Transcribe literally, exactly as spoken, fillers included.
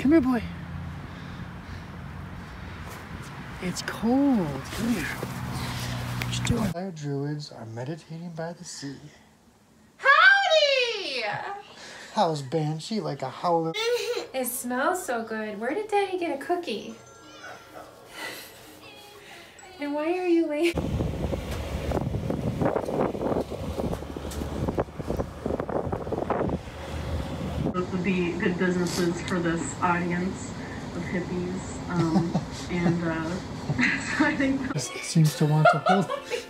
Come here, boy. It's cold. Come here. What you doing? Our druids are meditating by the sea. Howdy! How's Banshee like a howler? It smells so good. Where did Daddy get a cookie? And why are you late? Those would be good businesses for this audience of hippies. Um, and uh, so I think Seems to want to hold.